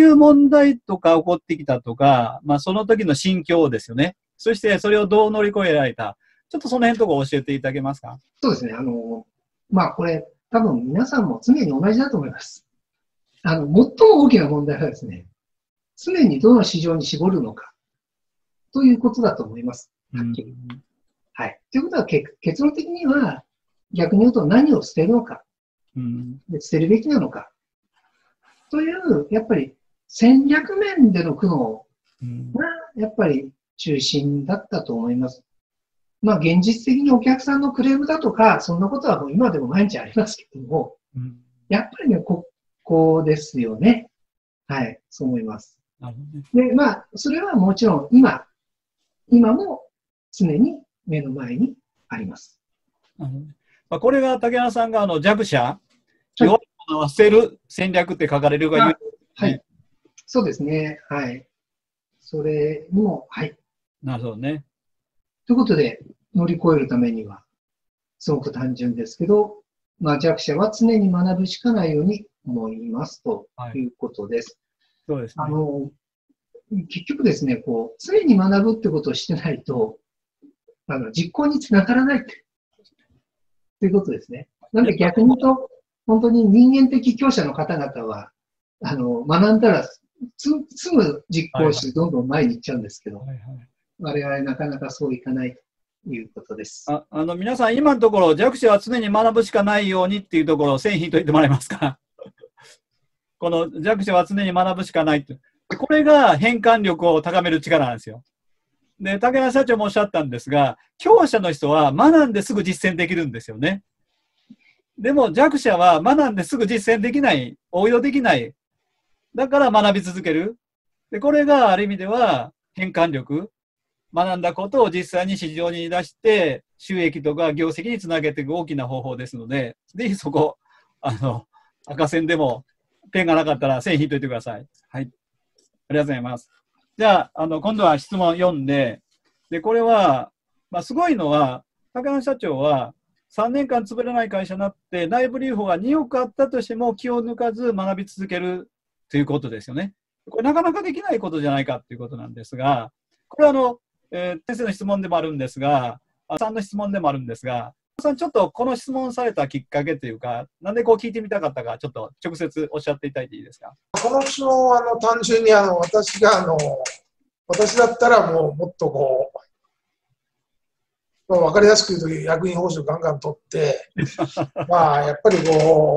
いう問題とか起こってきたとか、まあ、その時の心境ですよね。そしてそれをどう乗り越えられた。ちょっとその辺のところ教えていただけますか？ そうですね。まあ、これ、多分皆さんも常に同じだと思います。最も大きな問題はですね、常にどの市場に絞るのか、ということだと思います。はっきり。はい。ということは、結論的には、逆に言うと何を捨てるのか、で捨てるべきなのか、という、やっぱり戦略面での苦悩が、やっぱり中心だったと思います。まあ、現実的にお客さんのクレームだとか、そんなことはもう今でも毎日ありますけども、やっぱりね、ここですよね。はい、そう思います。で、まあ、それはもちろん今も常に目の前にあります。 これが竹原さんが弱者、弱いものは捨てる戦略って書かれるが言う、 はい。そうですね。はい。それにも、はい。 なるほどね。 ということで、乗り越えるためには、すごく単純ですけど、まあ、弱者は常に学ぶしかないように思いますということです。 そうですね。 結局ですね、常に学ぶってことをしてないと、実行につながらないということですね。なんで逆に言うと、本当に人間的強者の方々は、学んだらすぐ実行してどんどん前に行っちゃうんですけど、我々なかなかそういかないということです。 皆さん、今のところ弱者は常に学ぶしかないようにっていうところを線引いといてもらえますか？この弱者は常に学ぶしかないって。これが変換力を高める力なんですよ。で、竹原社長もおっしゃったんですが、強者の人は学んですぐ実践できるんですよね。でも弱者は学んですぐ実践できない、応用できない。だから学び続ける。で、これがある意味では変換力。学んだことを実際に市場に出して、収益とか業績につなげていく大きな方法ですので、ぜひそこ、赤線でもペンがなかったら線引いといてください。はい。ありがとうございます。じゃあ、今度は質問4で、これは、まあ、すごいのは、竹原社長は3年間潰れない会社になって、内部留保が2億あったとしても気を抜かず学び続けるということですよね。これなかなかできないことじゃないかということなんですが、これは先生の質問でもあるんですが、さんの質問でもあるんですが、さんちょっとこの質問されたきっかけというか、なんで聞いてみたかったか、ちょっと直接おっしゃっていただいていいですか。 この質問は単純に私だったらもっと分かりやすく言うと役員報酬ガンガン取ってまあやっぱり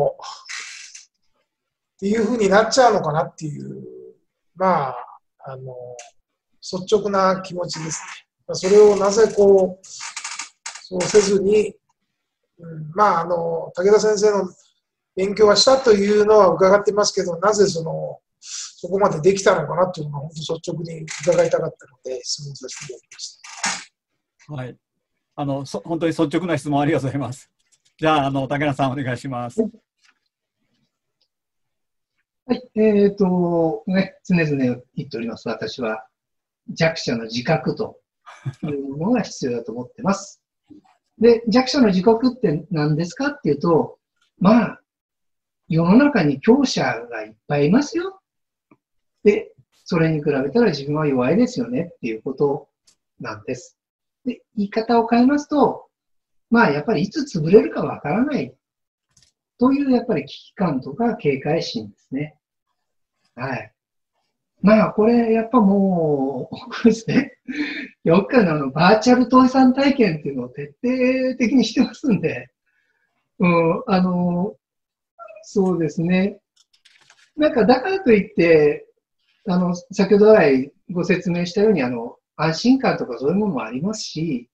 っていうふうになっちゃうのかなっていうまあ率直な気持ちですね。それをなぜそうせずに、まあ武田先生の勉強はしたというのは伺ってますけど、なぜそこまでできたのかなというのを本当率直に伺いたかったので質問させていただきました。 はい。本当に率直な質問ありがとうございます。じゃあ、竹原さんお願いします。 はい。ね、常々言っております。私は弱者の自覚というものが必要だと思ってます。で、弱者の自覚って何ですかっていうと、まあ、世の中に強者がいっぱいいますよ。で、それに比べたら自分は弱いですよねっていうことなんです。で、言い方を変えますと、まあ、やっぱりいつ潰れるかわからないという、やっぱり危機感とか警戒心ですね。はい。まあ、これ、やっぱもう、ですね。よくバーチャル倒産体験っていうのを徹底的にしてますんで、そうですね。なんか、だからといって、先ほど来ご説明したように、安心感とかそういうものもありますし、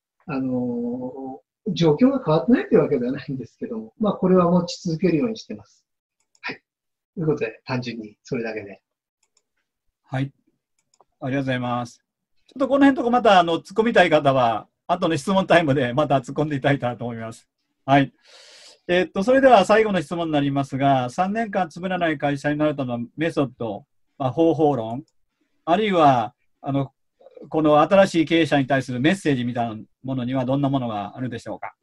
状況が変わってないというわけではないんですけども、まあ、これは持ち続けるようにしてます。はい。ということで、単純にそれだけで。 はい。ありがとうございます。ちょっとこの辺のとこまた突っ込みたい方は、後の質問タイムでまた突っ込んでいただいたらと思います。はい。それでは最後の質問になりますが、3年間潰れない会社になるためのメソッド、方法論、あるいはこの新しい経営者に対するメッセージみたいなものにはどんなものがあるでしょうか。